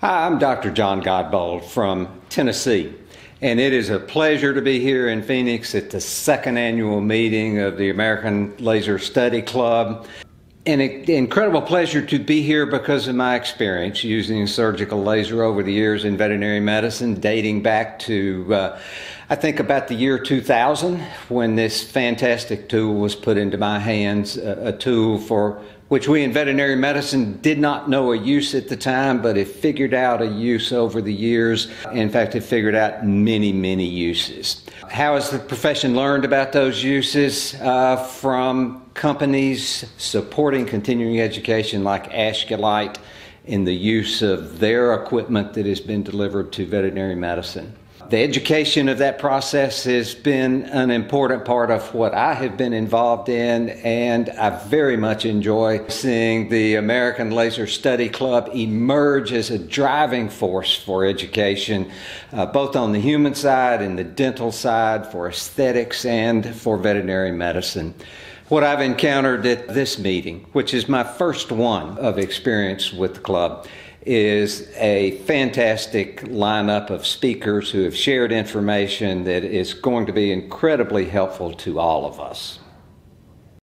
Hi, I'm Dr. John Godbold from Tennessee, and it is a pleasure to be here in Phoenix at the second annual meeting of the American Laser Study Club. An incredible pleasure to be here because of my experience using surgical laser over the years in veterinary medicine, dating back to, I think, about the year 2000, when this fantastic tool was put into my hands, a tool for which we in veterinary medicine did not know a use at the time, but have figured out a use over the years. In fact, have figured out many, many uses. How has the profession learned about those uses? From companies supporting continuing education like Ashkelite in the use of their equipment that has been delivered to veterinary medicine. The education of that process has been an important part of what I have been involved in, and I very much enjoy seeing the American Laser Study Club emerge as a driving force for education, both on the human side and the dental side, for aesthetics and for veterinary medicine. What I've encountered at this meeting, which is my first one of experience with the club, is a fantastic lineup of speakers who have shared information that is going to be incredibly helpful to all of us.